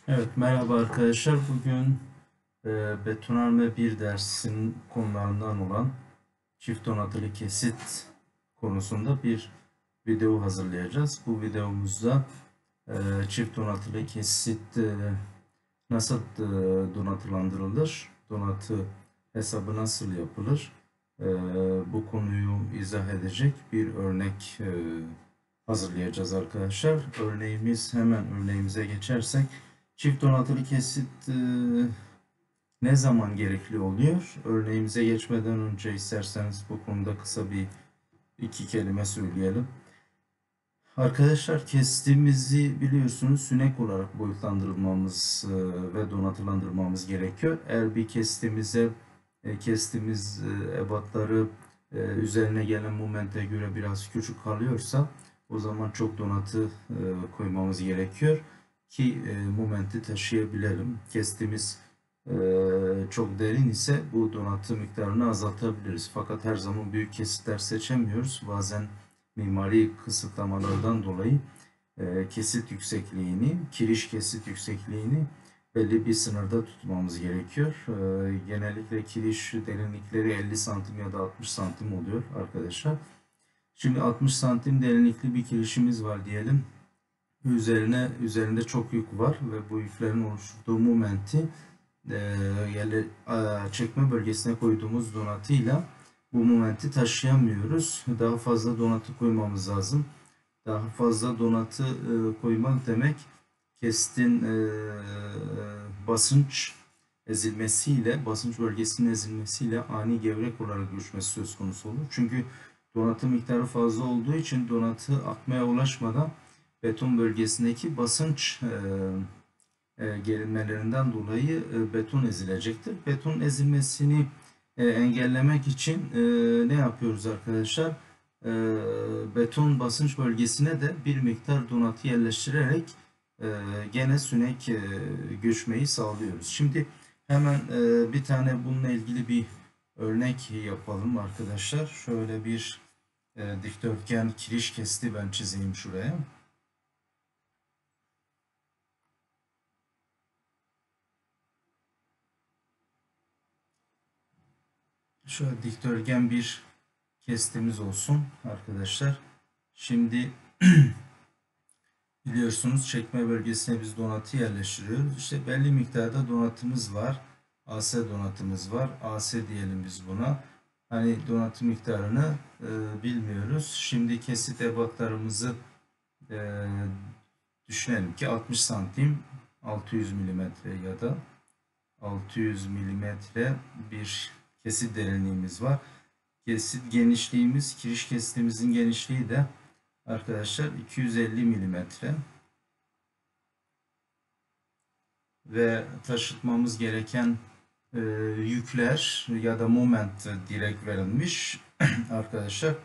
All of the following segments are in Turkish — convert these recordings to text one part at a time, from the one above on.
Evet, merhaba arkadaşlar. Bugün betonarme bir dersin konularından olan çift donatılı kesit konusunda bir video hazırlayacağız. Bu videomuzda çift donatılı kesit nasıl donatılandırılır, donatı hesabı nasıl yapılır, e, bu konuyu izah edecek bir örnek hazırlayacağız arkadaşlar. Hemen örneğimize geçersek, çift donatılı kesit ne zaman gerekli oluyor? Örneğimize geçmeden önce isterseniz bu konuda kısa bir iki kelime söyleyelim. Arkadaşlar, kestiğimizi biliyorsunuz sünek olarak boyutlandırmamız ve donatılandırmamız gerekiyor. Eğer bir kestiğimiz ebatları üzerine gelen momente göre biraz küçük kalıyorsa o zaman çok donatı koymamız gerekiyor ki momenti taşıyabilelim. Kestiğimiz çok derin ise bu donatı miktarını azaltabiliriz. Fakat her zaman büyük kesitler seçemiyoruz. Bazen mimari kısıtlamalardan dolayı kiriş kesit yüksekliğini belli bir sınırda tutmamız gerekiyor. Genellikle kiriş derinlikleri 50 santim ya da 60 santim oluyor arkadaşlar. Şimdi 60 santim derinlikli bir kirişimiz var diyelim. Üzerinde çok yük var ve bu yüklerin oluşturduğu momenti çekme bölgesine koyduğumuz donatıyla bu momenti taşıyamıyoruz. Daha fazla donatı koymamız lazım. Daha fazla donatı koymak demek kestin basınç bölgesinin ezilmesiyle ani gevrek olarak düşmesi söz konusu olur. Çünkü donatı miktarı fazla olduğu için donatı akmaya ulaşmadan beton bölgesindeki basınç gerilmelerinden dolayı beton ezilecektir. Beton ezilmesini engellemek için ne yapıyoruz arkadaşlar? Beton basınç bölgesine de bir miktar donatı yerleştirerek gene sünek göçmeyi sağlıyoruz. Şimdi hemen bir tane bununla ilgili bir örnek yapalım arkadaşlar. Şöyle bir dikdörtgen kiriş kesti ben çizeyim şuraya. Şöyle dikdörtgen bir kestimiz olsun arkadaşlar. Şimdi biliyorsunuz çekme bölgesine biz donatı yerleştiriyoruz. İşte belli miktarda donatımız var. AS donatımız var. AS diyelim biz buna. Hani donatı miktarını bilmiyoruz. Şimdi kesit ebatlarımızı e, düşünelim ki 60 santim 600 milimetre ya da 600 milimetre bir kesit derinliğimiz var. Kesit genişliğimiz, kiriş kesitimizin genişliği de arkadaşlar 250 milimetre ve taşıtmamız gereken yükler ya da moment direkt verilmiş arkadaşlar.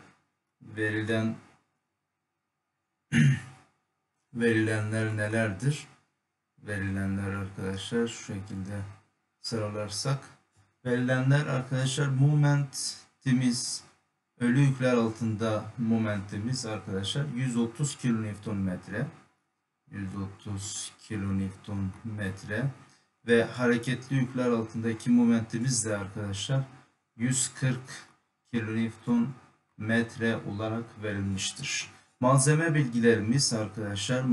Verilenler nelerdir? Verilenler arkadaşlar şu şekilde sıralarsak, verilenler arkadaşlar momentimiz, ölü yükler altında momentimiz arkadaşlar 130 kN, 130 kN ve hareketli yükler altındaki momentimiz de arkadaşlar 140 kN olarak verilmiştir. Malzeme bilgilerimiz arkadaşlar,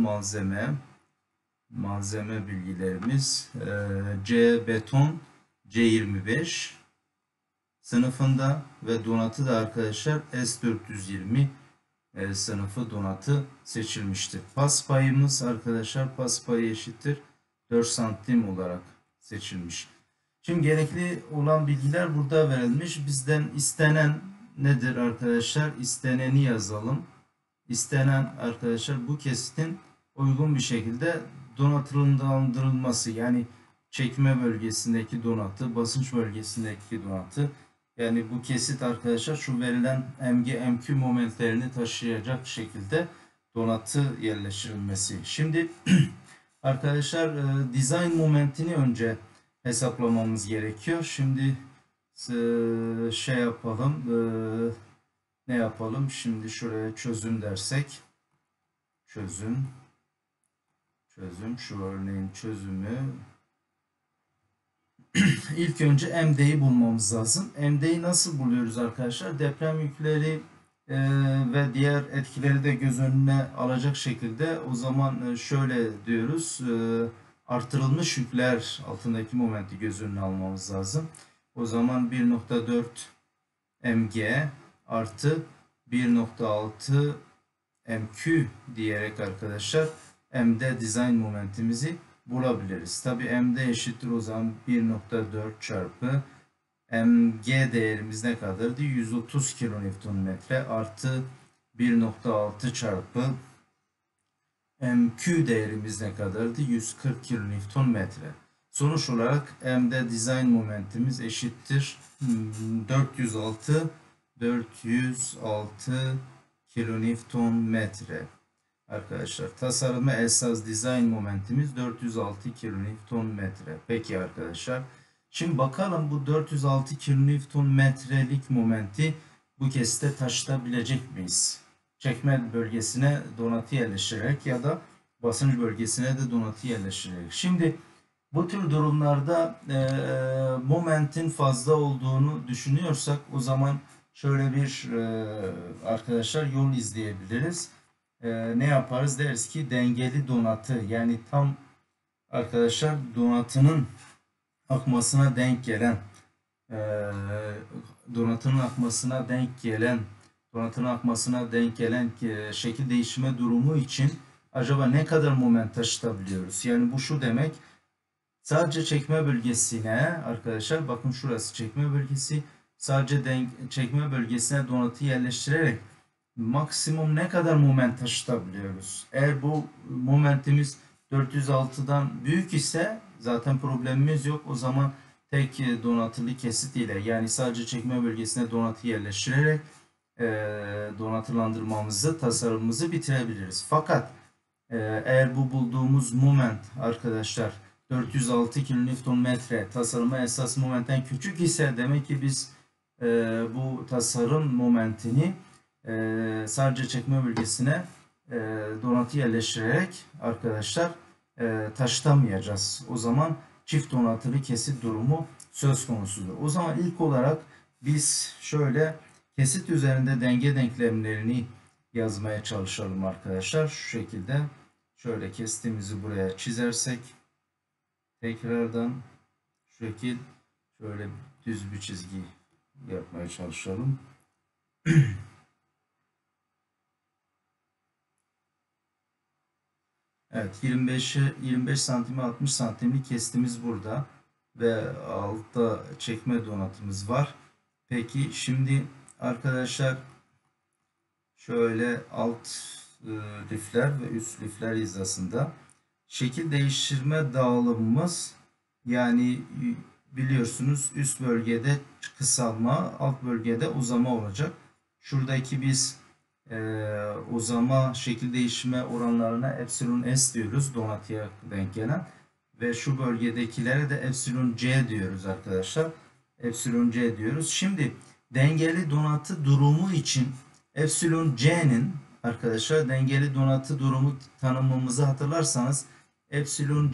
malzeme bilgilerimiz C beton C25 sınıfında ve donatı da arkadaşlar S420 sınıfı donatı seçilmiştir. Pas payımız arkadaşlar, pas payı eşittir 4 santim olarak seçilmiş. Şimdi gerekli olan bilgiler burada verilmiş. Bizden istenen nedir arkadaşlar? İsteneni yazalım. İstenen arkadaşlar bu kesitin uygun bir şekilde donatlandırılması, yani çekme bölgesindeki donatı, basınç bölgesindeki donatı, yani bu kesit arkadaşlar şu verilen mg mq momentlerini taşıyacak şekilde donatı yerleştirilmesi. Şimdi arkadaşlar design momentini önce hesaplamamız gerekiyor. Şimdi şey yapalım. Ne yapalım? Şimdi şuraya çözüm dersek. Çözüm Çözüm, şu örneğin çözümü. İlk önce MD'yi bulmamız lazım. MD'yi nasıl buluyoruz arkadaşlar? Deprem yükleri ve diğer etkileri de göz önüne alacak şekilde o zaman şöyle diyoruz. Artırılmış yükler altındaki momenti göz önüne almamız lazım. O zaman 1.4 mg artı 1.6 mq diyerek arkadaşlar md design momentimizi bulabiliriz. Tabi md eşittir o zaman 1.4 çarpı mg değerimiz ne kadardı? 130 kN artı 1.6 çarpı mq değerimiz ne kadardı? 140 kN. Sonuç olarak md design momentimiz eşittir 406 kN. Arkadaşlar tasarıma esas design momentimiz 406 kN. Peki arkadaşlar. Şimdi bakalım bu 406 kN'lik momenti bu kesite taşıtabilecek miyiz? Çekme bölgesine donatı yerleştirerek ya da basınç bölgesine de donatı yerleştirerek. Şimdi bu tür durumlarda momentin fazla olduğunu düşünüyorsak o zaman şöyle bir arkadaşlar yol izleyebiliriz. Ne yaparız? Deriz ki dengeli donatı, yani tam arkadaşlar donatının akmasına denk gelen şekil değişme durumu için acaba ne kadar moment taşıtabiliyoruz? Yani bu şu demek, sadece çekme bölgesine arkadaşlar, bakın şurası çekme bölgesi, sadece çekme bölgesine donatı yerleştirerek maksimum ne kadar moment taşıtabiliyoruz? Eğer bu momentimiz 406'dan büyük ise zaten problemimiz yok. O zaman tek donatılı kesit ile, yani sadece çekme bölgesine donatı yerleştirerek donatılandırmamızı, tasarımımızı bitirebiliriz. Fakat eğer bu bulduğumuz moment arkadaşlar 406 kN tasarıma esas momentten küçük ise demek ki biz bu tasarım momentini sadece çekme bölgesine donatı yerleştirerek arkadaşlar taşıtamayacağız. O zaman çift donatılı kesit durumu söz konusudur. O zaman ilk olarak biz şöyle kesit üzerinde denge denklemlerini yazmaya çalışalım arkadaşlar. Şu şekilde şöyle kesitimizi buraya çizersek tekrardan şu şekil şöyle düz bir çizgi yapmaya çalışalım. Evet, 25 santime 60 santimlik kesitimiz burada ve altta çekme donatımız var. Peki şimdi arkadaşlar şöyle alt lifler ve üst lifler hizasında şekil değiştirme dağılımımız, yani biliyorsunuz üst bölgede kısalma, alt bölgede uzama olacak. Şuradaki biz uzama şekil değişme oranlarına epsilon s diyoruz, donatıya denk gelen, ve şu bölgedekilere de epsilon c diyoruz arkadaşlar. Epsilon c diyoruz. Şimdi dengeli donatı durumu için epsilon c'nin arkadaşlar dengeli donatı durumu tanımımızı hatırlarsanız epsilon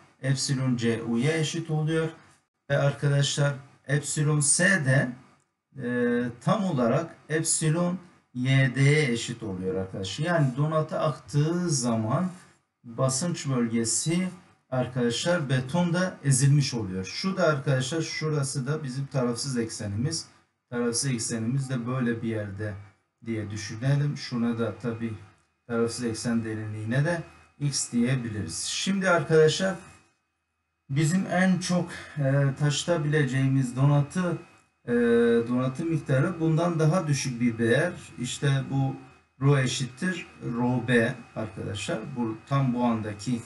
c u'ya eşit oluyor ve arkadaşlar epsilon c de tam olarak epsilon YD'ye eşit oluyor arkadaşlar. Yani donatı aktığı zaman basınç bölgesi arkadaşlar betonda ezilmiş oluyor. Şu da arkadaşlar, şurası da bizim tarafsız eksenimiz. Tarafsız eksenimiz de böyle bir yerde diye düşünelim. Şuna da tabi tarafsız eksen derinliğine de x diyebiliriz. Şimdi arkadaşlar bizim en çok taşıtabileceğimiz donatı miktarı bundan daha düşük bir değer. İşte bu rho eşittir rho b arkadaşlar. Bu tam bu andaki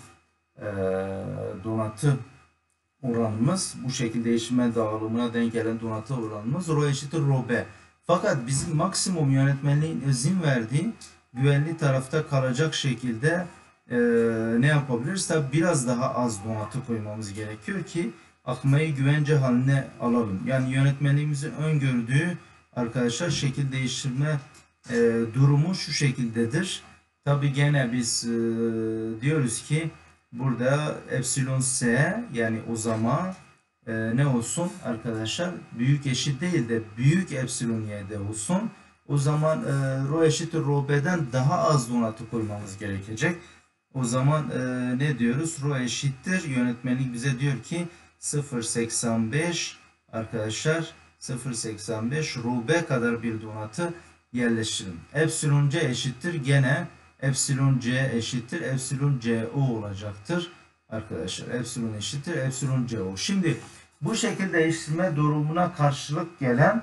donatı oranımız, bu şekilde değişime dağılımına denk gelen donatı oranımız rho eşittir rho b. Fakat bizim maksimum yönetmenliğin izin verdiği güvenli tarafta kalacak şekilde ne yapabiliriz? Tabi biraz daha az donatı koymamız gerekiyor ki akmayı güvence haline alalım. Yani yönetmenliğimizin öngördüğü arkadaşlar şekil değiştirme durumu şu şekildedir. Tabi gene biz diyoruz ki burada epsilon s yani uzama ne olsun arkadaşlar? Büyük eşit değil de büyük epsilon y'de olsun. O zaman rho eşittir rho b'den daha az donatı koymamız gerekecek. O zaman ne diyoruz? Rho eşittir. Yönetmenlik bize diyor ki 0,85 arkadaşlar 0,85 rho b kadar bir donatı yerleştirin. Epsilon c eşittir. Gene epsilon c eşittir. Epsilon co olacaktır. Arkadaşlar epsilon eşittir. Epsilon co. Şimdi bu şekil değiştirme durumuna karşılık gelen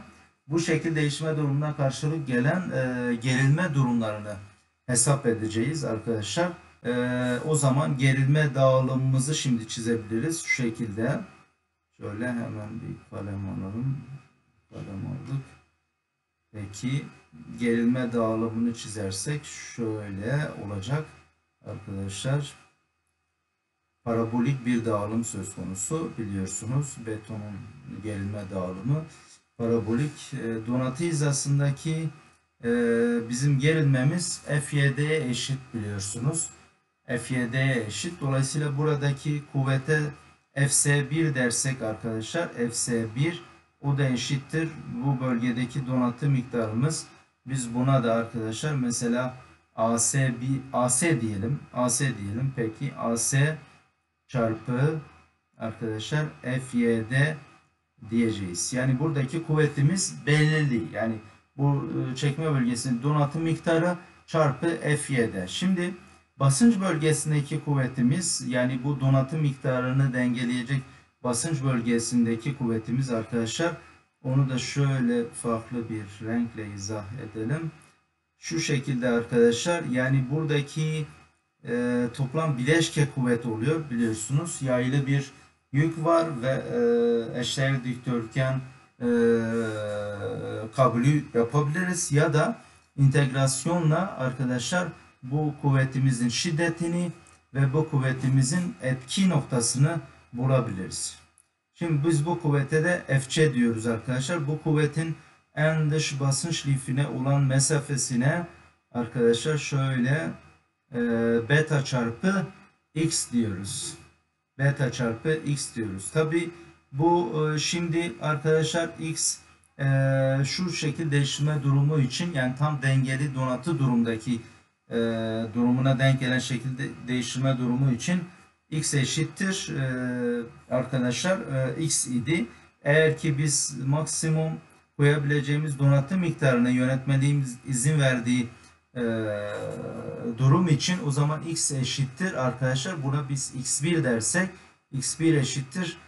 gerilme durumlarını hesap edeceğiz arkadaşlar. O zaman gerilme dağılımımızı şimdi çizebiliriz. Şu şekilde. Şöyle hemen bir kalem alalım. Kalem aldık. Peki gerilme dağılımını çizersek şöyle olacak arkadaşlar. Parabolik bir dağılım söz konusu biliyorsunuz. Betonun gerilme dağılımı parabolik. Donatı hizasındaki bizim gerilmemiz FYD'ye eşit biliyorsunuz. FYD'ye eşit. Dolayısıyla buradaki kuvvete FC1 dersek arkadaşlar FC1 o da eşittir. Bu bölgedeki donatı miktarımız. Biz buna da arkadaşlar mesela AC diyelim. AC diyelim. Peki AC çarpı arkadaşlar FYD diyeceğiz. Yani buradaki kuvvetimiz belirli. Yani bu çekme bölgesinin donatım miktarı çarpı FYD. Şimdi basınç bölgesindeki kuvvetimiz yani bu donatım miktarını dengeleyecek basınç bölgesindeki kuvvetimiz arkadaşlar. Onu da şöyle farklı bir renkle izah edelim. Şu şekilde arkadaşlar yani buradaki toplam bileşke kuvvet oluyor biliyorsunuz. Yaylı bir yük var ve eşdeğer dikdörtgen kabulü yapabiliriz ya da integrasyonla arkadaşlar bu kuvvetimizin şiddetini ve bu kuvvetimizin etki noktasını bulabiliriz. Şimdi biz bu kuvvete de FC diyoruz arkadaşlar. Bu kuvvetin en dış basınç lifine olan mesafesine arkadaşlar şöyle beta çarpı x diyoruz. Beta çarpı x diyoruz. Tabi bu şimdi arkadaşlar x şu şekilde değiştirme durumu için yani tam dengeli donatı durumdaki durumuna denk gelen şekilde değiştirme durumu için x eşittir arkadaşlar x idi. Eğer ki biz maksimum koyabileceğimiz donatı miktarını yönetmeliğimiz izin verdiği durum için o zaman x eşittir arkadaşlar. Buna biz x1 dersek x1 eşittir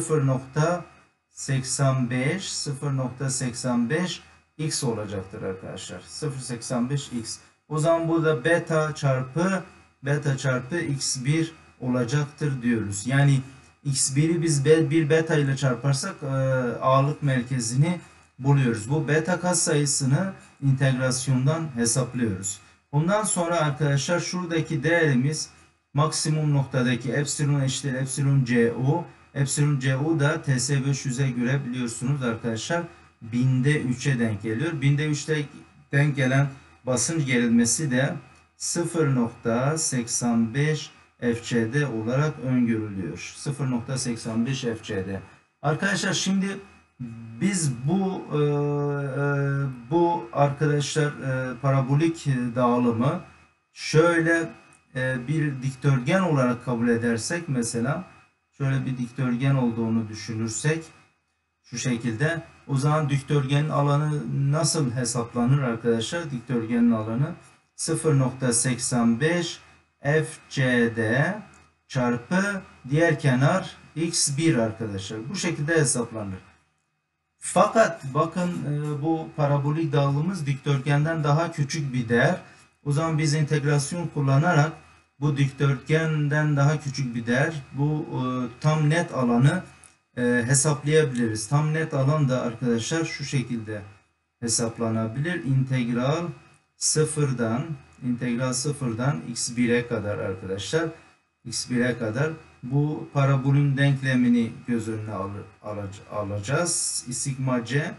0,85 x olacaktır arkadaşlar. 0,85 x. O zaman burada beta çarpı x1 olacaktır diyoruz. Yani x1'i biz bir beta ile çarparsak ağırlık merkezini buluyoruz. Bu beta katsayısını integrasyondan hesaplıyoruz. Bundan sonra arkadaşlar şuradaki değerimiz maksimum noktadaki epsilon eşittir epsilon cu. Epsilon cu da TS500'e göre biliyorsunuz arkadaşlar binde 3'e denk geliyor. Binde 3'te denk gelen basınç gerilmesi de 0,85 FCD olarak öngörülüyor. 0,85 FCD. Arkadaşlar şimdi biz bu arkadaşlar parabolik dağılımı şöyle bir dikdörtgen olarak kabul edersek mesela şöyle bir dikdörtgen olduğunu düşünürsek şu şekilde o zaman dikdörtgenin alanı nasıl hesaplanır arkadaşlar? Dikdörtgenin alanı 0,85 FCD çarpı diğer kenar x1 arkadaşlar. Bu şekilde hesaplanır. Fakat bakın bu parabolik dağılımımız dikdörtgenden daha küçük bir değer. O zaman biz integrasyon kullanarak bu dikdörtgenden daha küçük bir değer bu tam net alanı hesaplayabiliriz. Tam net alan da arkadaşlar şu şekilde hesaplanabilir. İntegral sıfırdan x1'e kadar arkadaşlar x1'e kadar bu parabolün denklemini göz önüne alacağız. Sigma c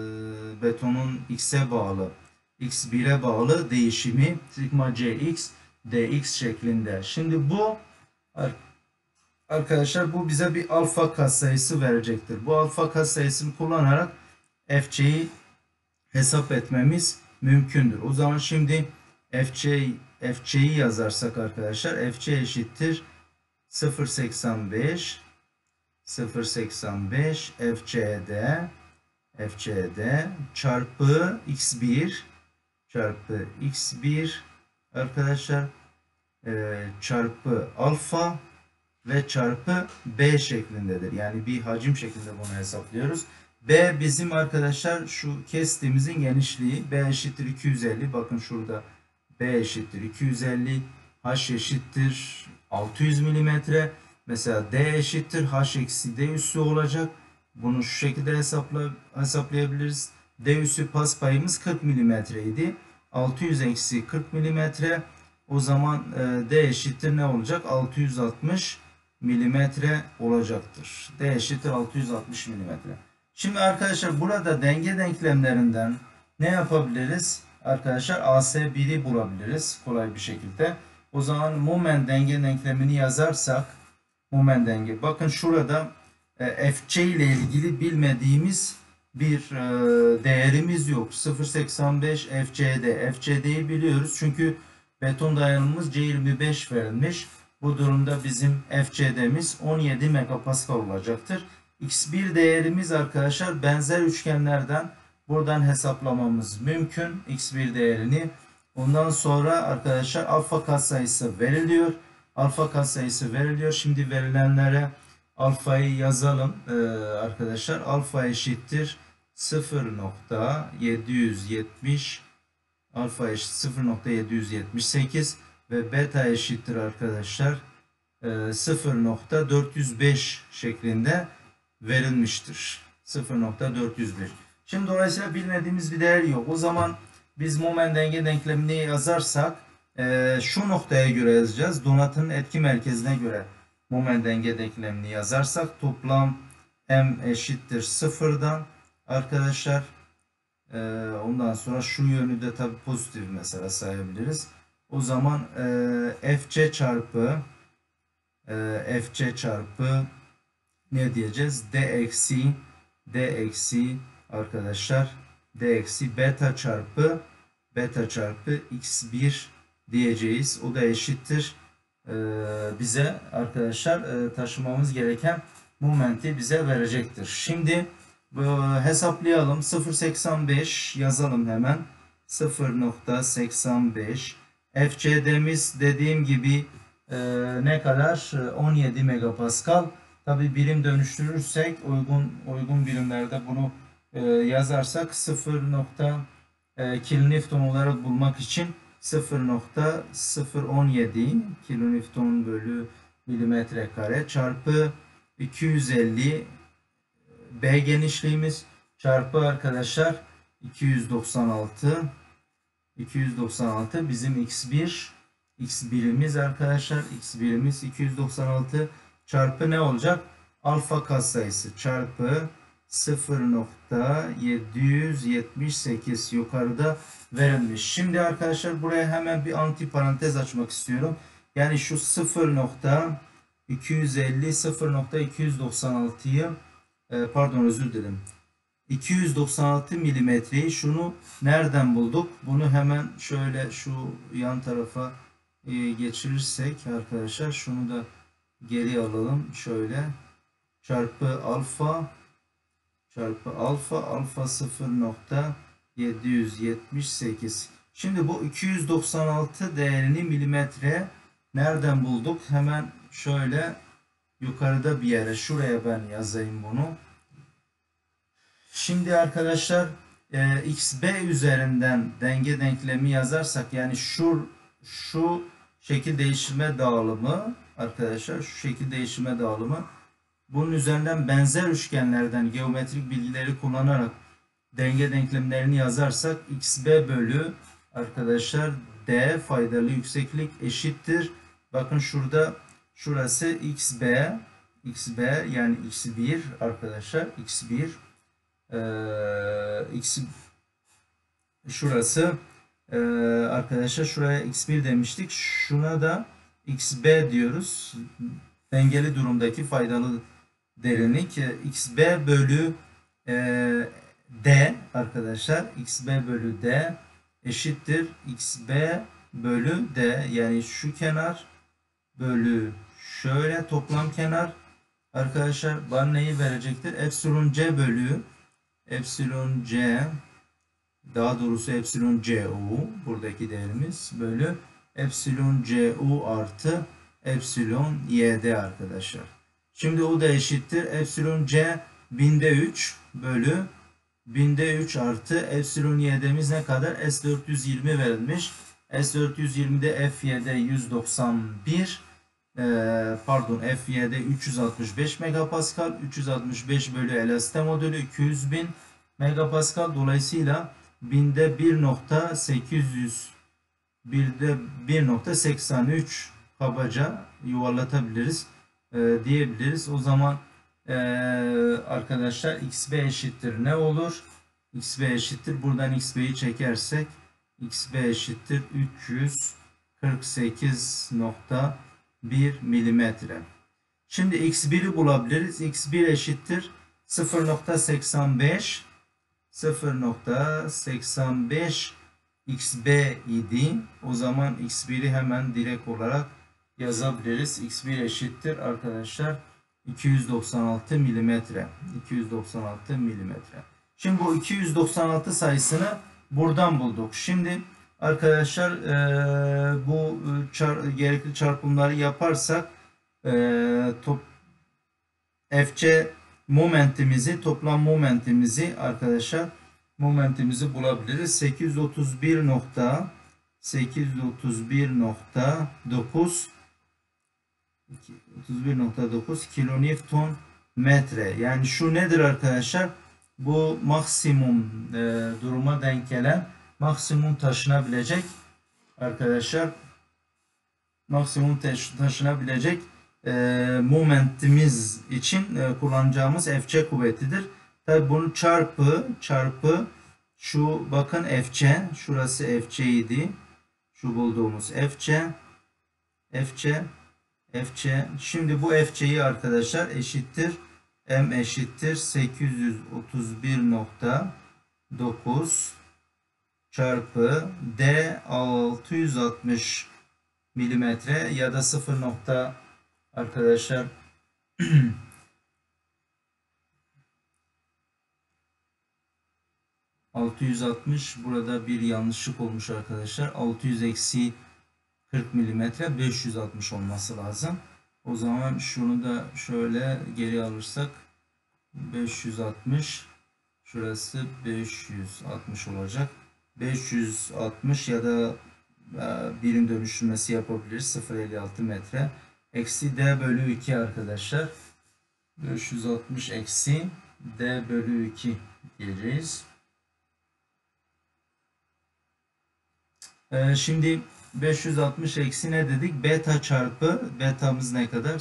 betonun x'e bağlı x1'e bağlı değişimi sigma cx dx şeklinde. Şimdi bu arkadaşlar bu bize bir alfa katsayısı verecektir. Bu alfa katsayısını kullanarak fc'yi hesap etmemiz mümkündür. O zaman şimdi fc'yi yazarsak arkadaşlar fc eşittir 0.85 fc'de çarpı x1 arkadaşlar çarpı alfa ve çarpı b şeklindedir. Yani bir hacim şeklinde bunu hesaplıyoruz. B bizim arkadaşlar şu kestiğimizin genişliği. B eşittir 250. Bakın şurada B eşittir 250. H eşittir 600 milimetre. Mesela D eşittir H eksi D üssü olacak. Bunu şu şekilde hesaplayabiliriz. D üssü paspayımız 40 milimetre idi. 600 eksi 40 milimetre. O zaman D eşittir ne olacak? 660 milimetre olacaktır. D eşittir 660 milimetre. Şimdi arkadaşlar burada denge denklemlerinden ne yapabiliriz? Arkadaşlar AS1'i bulabiliriz kolay bir şekilde. O zaman moment denge denklemini yazarsak moment denge. Bakın şurada FC ile ilgili bilmediğimiz bir değerimiz yok. 0.85 FCD. FCD'yi biliyoruz çünkü beton dayanımımız C25 verilmiş. Bu durumda bizim FCD'miz 17 megapascal olacaktır. X1 değerimiz arkadaşlar benzer üçgenlerden buradan hesaplamamız mümkün. X1 değerini. Ondan sonra arkadaşlar alfa katsayısı veriliyor. Alfa katsayısı veriliyor. Şimdi verilenlere alfayı yazalım arkadaşlar. Alfa eşittir 0.770 alfa eşit 0.778 ve beta eşittir arkadaşlar 0.405 şeklinde verilmiştir. 0.405. Şimdi dolayısıyla bilmediğimiz bir değer yok. O zaman biz moment denge denklemini yazarsak şu noktaya göre yazacağız. Donatının etki merkezine göre moment denge denklemini yazarsak toplam m eşittir sıfırdan arkadaşlar. Ondan sonra şu yönü de tabi pozitif mesela sayabiliriz. O zaman fc çarpı ne diyeceğiz? D eksi arkadaşlar D eksi beta çarpı x1 diyeceğiz. O da eşittir bize arkadaşlar taşımamız gereken momenti bize verecektir. Şimdi hesaplayalım. 0.85 yazalım hemen. 0.85 FCD'miz dediğim gibi ne kadar? 17 megapascal. Tabi birim dönüştürürsek uygun birimlerde bunu yazarsak 0. kilonewton olarak bulmak için 0.017 kilonewton bölü milimetre kare çarpı 250 B genişliğimiz çarpı arkadaşlar 296 bizim x1'imiz arkadaşlar x1'imiz 296 çarpı ne olacak? Alfa katsayısı çarpı 0.778 yukarıda verilmiş. Şimdi arkadaşlar buraya hemen bir antiparantez açmak istiyorum. Yani şu 0.296'yı pardon özür dilerim. 296 milimetreyi şunu nereden bulduk? Bunu hemen şöyle şu yan tarafa geçirirsek arkadaşlar şunu da geri alalım. Şöyle çarpı alfa 0.778. Şimdi bu 296 değerini milimetre nereden bulduk? Hemen şöyle yukarıda bir yere şuraya ben yazayım bunu. Şimdi arkadaşlar xb üzerinden denge denklemi yazarsak yani şu şekil değiştirme dağılımı arkadaşlar şu şekil değiştirme dağılımı bunun üzerinden benzer üçgenlerden geometrik bilgileri kullanarak denge denklemlerini yazarsak xb bölü arkadaşlar d faydalı yükseklik eşittir. Bakın şurası xb yani x1 arkadaşlar x1 şurası Arkadaşlar şuraya x1 demiştik. Şuna da xb diyoruz. Dengeli durumdaki faydalı derinlik. Xb bölü d arkadaşlar. Xb bölü d eşittir xb bölü d. Yani şu kenar bölü şöyle toplam kenar arkadaşlar bana neyi verecektir? Epsilon c bölü epsilon c, daha doğrusu epsilon cu buradaki değerimiz bölü epsilon cu artı epsilon yd arkadaşlar. Şimdi o da eşittir epsilon c binde 3 bölü binde 3 artı epsilon y'demiz ne kadar? S420 verilmiş. S420'de FY'de 191, pardon FY'de 365 megapascal, 365 bölü elastin modülü 200.000 megapascal. Dolayısıyla binde 1.800, birde 1.83 kabaca yuvarlatabiliriz diyebiliriz. O zaman arkadaşlar xb eşittir ne olur? Xb eşittir, buradan xb'yi çekersek xb eşittir 348.1 milimetre. Şimdi x1'i bulabiliriz. x1 eşittir 0.85 0.85 xb idi. O zaman x1'i hemen direkt olarak yazabiliriz. x1 eşittir arkadaşlar 296 milimetre. 296 milimetre. Şimdi bu 296 sayısını buradan bulduk. Şimdi arkadaşlar bu gerekli çarpımları yaparsak FC momentimizi, toplam momentimizi arkadaşlar bulabiliriz. 831.9 kilonewton metre. Yani şu nedir arkadaşlar? Bu maksimum duruma denk gelen, maksimum taşınabilecek arkadaşlar, maksimum taşınabilecek momentimiz için kullanacağımız FC kuvvetidir. Tabi bunu çarpı şu, bakın FC, şurası FC idi. Şu bulduğumuz FC. Şimdi bu FC'yi arkadaşlar eşittir M eşittir 831.9 çarpı D 660 milimetre ya da 0. Arkadaşlar 660, burada bir yanlışlık olmuş arkadaşlar. 600 eksi 40 milimetre 560 olması lazım. O zaman şunu da şöyle geri alırsak 560, şurası 560 olacak. 560 ya da birim dönüştürmesi yapabiliriz. 0,56 metre. Eksi D bölü 2 arkadaşlar. 560 eksi D bölü 2 diyeceğiz. Şimdi 560 eksi ne dedik? Beta çarpı, betamız ne kadar?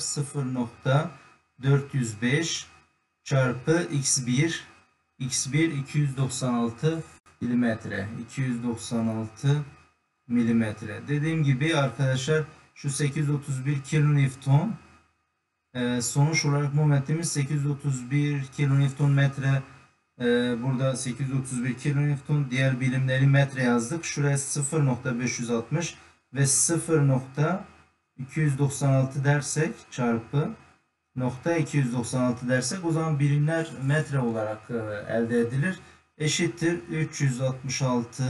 0.405 çarpı x1. x1 296 milimetre. 296 milimetre. Dediğim gibi arkadaşlar şu 831 kilonewton, sonuç olarak momentimiz 831 kilonewton metre. Burada 831 kilonewton, diğer birimleri metre yazdık. Şuraya 0.560 ve 0.296 dersek çarpı nokta 296 dersek o zaman birimler metre olarak elde edilir. Eşittir 366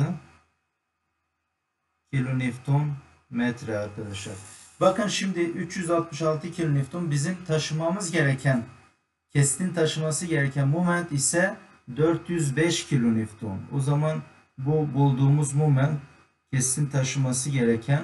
kilonewton metre arkadaşlar. Bakın şimdi 366 kilonewton bizim taşımamız gereken, kestin taşıması gereken moment ise 405 kilonewton. O zaman bu bulduğumuz moment kesin taşıması gereken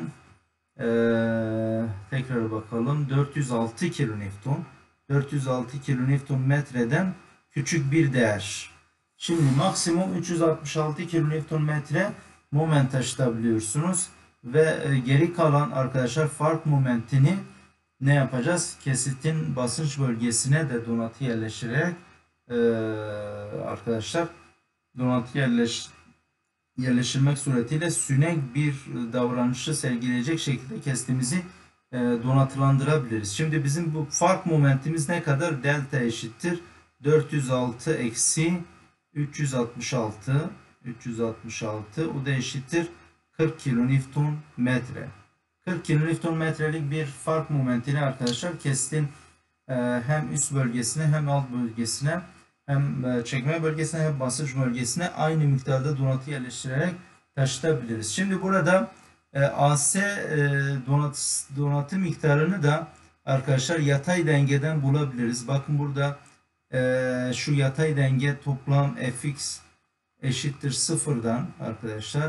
tekrar bakalım 406 kilonewton. 406 kilonewton metreden küçük bir değer. Şimdi maksimum 366 kilonewton metre moment taşıtabiliyorsunuz ve geri kalan arkadaşlar fark momentini ne yapacağız? Kesitin basınç bölgesine de donatı yerleştirerek arkadaşlar donatı yerleştirmek suretiyle sünek bir davranışı sergileyecek şekilde kestiğimizi donatılandırabiliriz. Şimdi bizim bu fark momentimiz ne kadar? Delta eşittir 406 eksi 366 o da eşittir 40 kilonewton metre. 40 kilonewton metrelik bir fark momentini arkadaşlar kestin hem üst bölgesine hem alt bölgesine hem çekme bölgesine hem basınç bölgesine aynı miktarda donatı yerleştirerek taşıtabiliriz. Şimdi burada AC donatı miktarını da arkadaşlar yatay dengeden bulabiliriz. Bakın burada şu yatay denge toplam Fx eşittir sıfırdan arkadaşlar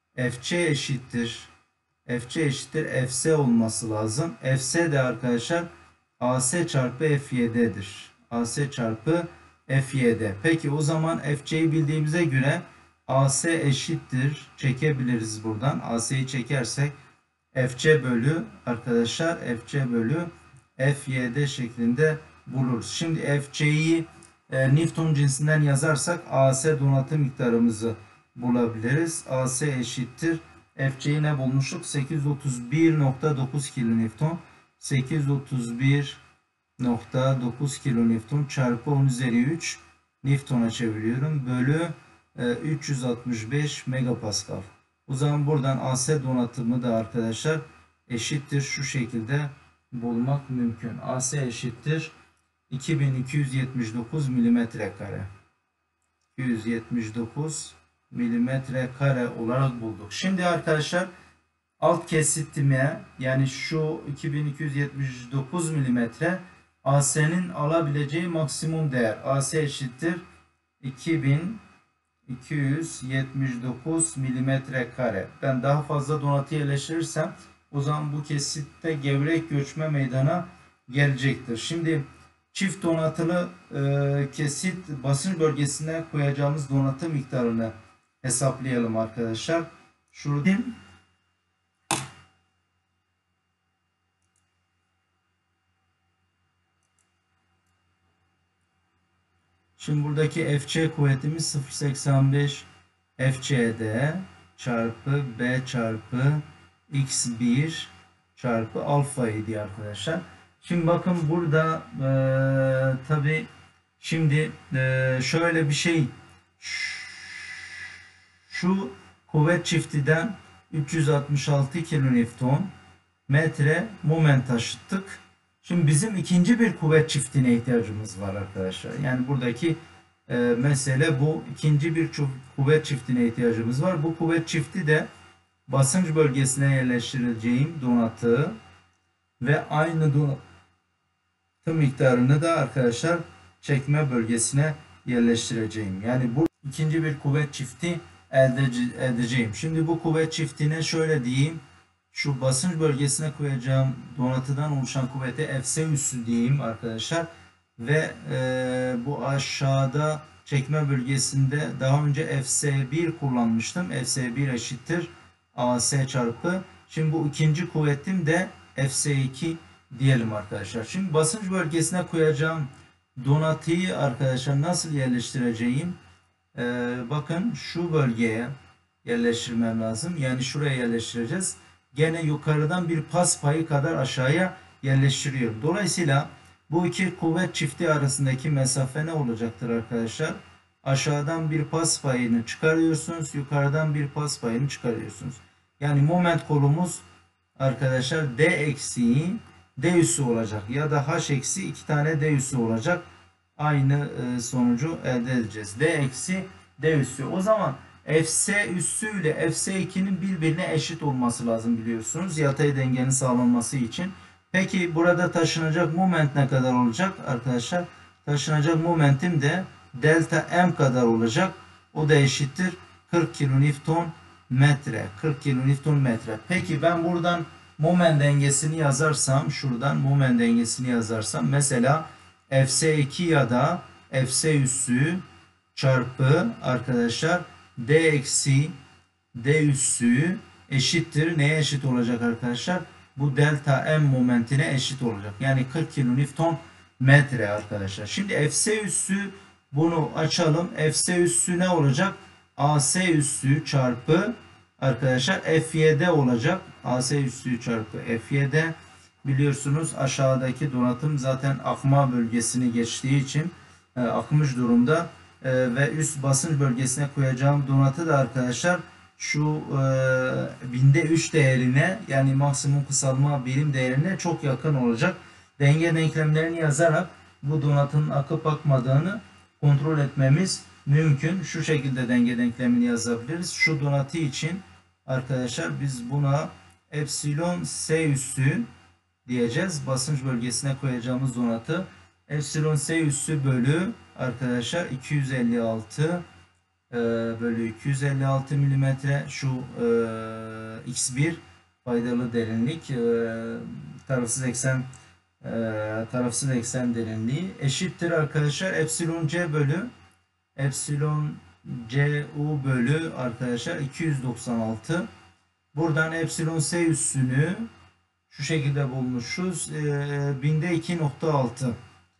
FC eşittir Fs olması lazım. Fs de arkadaşlar AC çarpı Fy'dir. AC çarpı Fyd. Peki o zaman Fc'yi bildiğimize göre AC eşittir. Çekebiliriz buradan. AC'yi çekersek Fc bölü arkadaşlar Fc bölü Fyd şeklinde buluruz. Şimdi Fc'yi Newton cinsinden yazarsak AC donatı miktarımızı bulabiliriz. AC eşittir. Fc'yi ne bulmuştuk? 831.9 kilonewton. 831.9 kilonewton çarpı 10 üzeri 3 Newton'a çeviriyorum. Bölü 365 megapascal. O zaman buradan AC donatımı da arkadaşlar eşittir şu şekilde bulmak mümkün. AC eşittir 2279 milimetre kare. 279 milimetre kare olarak bulduk. Şimdi arkadaşlar alt kesitime yani şu 2279 milimetre AS'nin alabileceği maksimum değer. AC eşittir 2279 milimetre kare. Ben daha fazla donatı yerleştirirsem o zaman bu kesitte gevrek göçme meydana gelecektir. Şimdi çift donatılı kesit basınç bölgesine koyacağımız donatı miktarını hesaplayalım arkadaşlar. Şurada şimdi buradaki Fc kuvvetimiz 0.85 Fcd çarpı B çarpı x1 çarpı alfa idi arkadaşlar. Şimdi bakın burada tabi şimdi şöyle bir şey, şu kuvvet çiftiden 366 kilonewton metre moment taşıttık. Şimdi bizim ikinci bir kuvvet çiftine ihtiyacımız var arkadaşlar. Yani buradaki mesele bu. İkinci bir kuvvet çiftine ihtiyacımız var. Bu kuvvet çifti de basınç bölgesine yerleştireceğim donatı ve aynı donatı miktarını da arkadaşlar çekme bölgesine yerleştireceğim. Yani bu ikinci bir kuvvet çifti elde edeceğim. Şimdi bu kuvvet çiftine şöyle diyeyim. Şu basınç bölgesine koyacağım donatıdan oluşan kuvvete Fs üssü diyeyim arkadaşlar. Ve bu aşağıda çekme bölgesinde daha önce Fs1 kullanmıştım. Fs1 eşittir As çarpı. Şimdi bu ikinci kuvvetim de Fs2 diyelim arkadaşlar. Şimdi basınç bölgesine koyacağım donatıyı arkadaşlar nasıl yerleştireceğim? Bakın şu bölgeye yerleştirmem lazım. Yani şuraya yerleştireceğiz. Gene yukarıdan bir pas payı kadar aşağıya yerleştiriyorum. Dolayısıyla bu iki kuvvet çifti arasındaki mesafe ne olacaktır arkadaşlar? Aşağıdan bir pas payını çıkarıyorsunuz. Yukarıdan bir pas payını çıkarıyorsunuz. Yani moment kolumuz arkadaşlar D eksiği D üssü olacak. Ya da H eksi 2 tane D üssü olacak. Aynı sonucu elde edeceğiz. D eksi D üssü. O zaman Fs üssü ile Fs2'nin birbirine eşit olması lazım biliyorsunuz. Yatay dengenin sağlanması için. Peki burada taşınacak moment ne kadar olacak arkadaşlar? Taşınacak momentim de delta M kadar olacak. O da eşittir 40 kilonewton metre. 40 kilonewton metre. Peki ben buradan moment dengesini yazarsam, şuradan moment dengesini yazarsam mesela Fs2 ya da Fs üssü çarpı arkadaşlar D eksi D üssü eşittir. Neye eşit olacak arkadaşlar? Bu delta M momentine eşit olacak. Yani 40 kilonewton metre arkadaşlar. Şimdi Fs üssü bunu açalım. Fs üssü ne olacak? AS üssü çarpı arkadaşlar FY'de olacak. AS üssü çarpı FY'de. Biliyorsunuz aşağıdaki donatım zaten akma bölgesini geçtiği için akmış durumda. Ve üst basınç bölgesine koyacağım donatı da arkadaşlar şu binde 3 değerine, yani maksimum kısalma birim değerine çok yakın olacak. Denge denklemlerini yazarak bu donatın akıp akmadığını kontrol etmemiz mümkün. Şu şekilde denge denklemini yazabiliriz. Şu donatı için arkadaşlar biz buna epsilon S üssü diyeceğiz. Basınç bölgesine koyacağımız donatı epsilon S üssü bölü arkadaşlar 256 bölü 256 milimetre, şu x1 faydalı derinlik, tarafsız eksen derinliği eşittir arkadaşlar epsilon c bölü epsilon cu bölü arkadaşlar 296. Buradan epsilon s üssünü şu şekilde bulmuşuz. Binde 2.6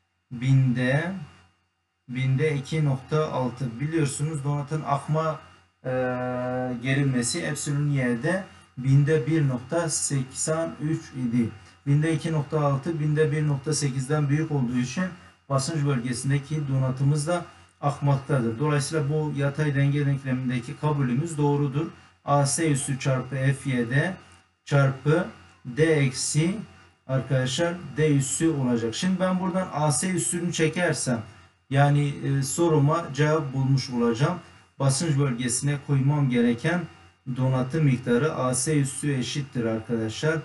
binde 2.6 biliyorsunuz donatın akma gerilmesi epsilon y'de binde 1.83 idi. Binde 2.6 binde 1.8'den büyük olduğu için basınç bölgesindeki donatımız da akmaktadır. Dolayısıyla bu yatay denge denklemindeki kabulümüz doğrudur. AS üssü çarpı FY'de çarpı D eksi arkadaşlar D üssü olacak. Şimdi ben buradan AS üssünü çekersem, yani soruma cevap bulmuş olacağım. Basınç bölgesine koymam gereken donatı miktarı AS üssü eşittir arkadaşlar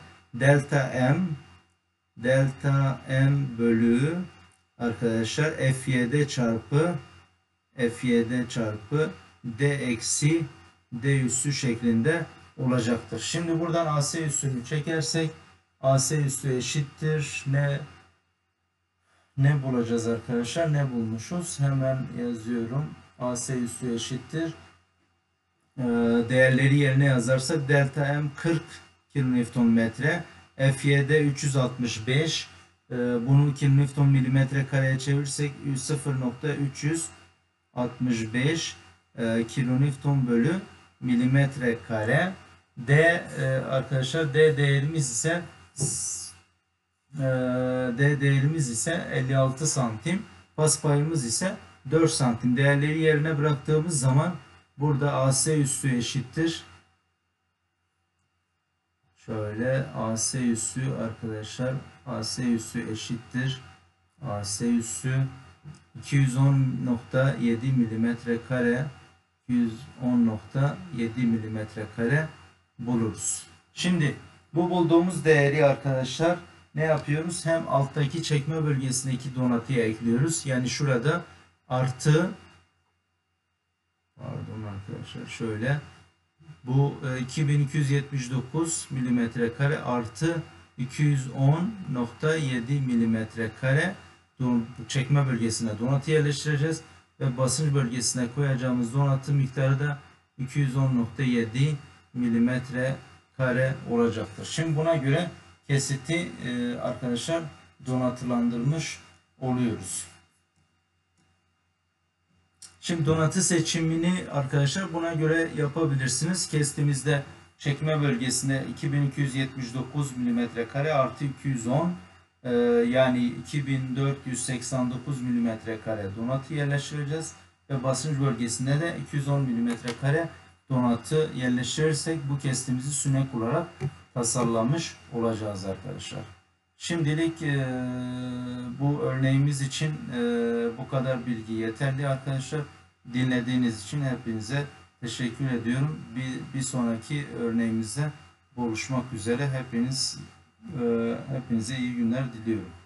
delta M bölü arkadaşlar FY'de çarpı D eksi D üssü şeklinde olacaktır. Şimdi buradan AS üssünü çekersek AS üssü eşittir ne bulacağız arkadaşlar? Ne bulmuşuz? Hemen yazıyorum. AS üssü eşittir. Değerleri yerine yazarsak delta M 40 kNm, FY'de 365. Bunu kN milimetre kareye çevirirsek 0.365 kilonewton bölü milimetre kare. D arkadaşlar D değerimiz ise 56 santim. Pas payımız ise 4 santim. Değerleri yerine bıraktığımız zaman burada AS üssü eşittir. Şöyle AS üssü arkadaşlar AS üssü eşittir. AS üssü 210.7 milimetre kare 210.7 milimetre kare buluruz. Şimdi bu bulduğumuz değeri arkadaşlar ne yapıyoruz? Hem alttaki çekme bölgesindeki donatıya ekliyoruz. Yani şurada artı, pardon arkadaşlar, şöyle bu 2279 milimetre kare artı 210.7 milimetre kare çekme bölgesine donatı yerleştireceğiz ve basınç bölgesine koyacağımız donatı miktarı da 210.7 milimetre kare olacaktır. Şimdi buna göre kesiti arkadaşlar donatılandırmış oluyoruz. Şimdi donatı seçimini arkadaşlar buna göre yapabilirsiniz. Kestiğimizde çekme bölgesinde 2279 milimetre kare artı 210 yani 2489 milimetre kare donatı yerleştireceğiz ve basınç bölgesinde de 210 milimetre kare donatı yerleştirirsek bu kestiğimizi sünek olarak tasarlamış olacağız arkadaşlar. Şimdilik bu örneğimiz için bu kadar bilgi yeterli arkadaşlar. Dinlediğiniz için hepinize teşekkür ediyorum. Bir sonraki örneğimizde buluşmak üzere. Hepinize iyi günler diliyorum.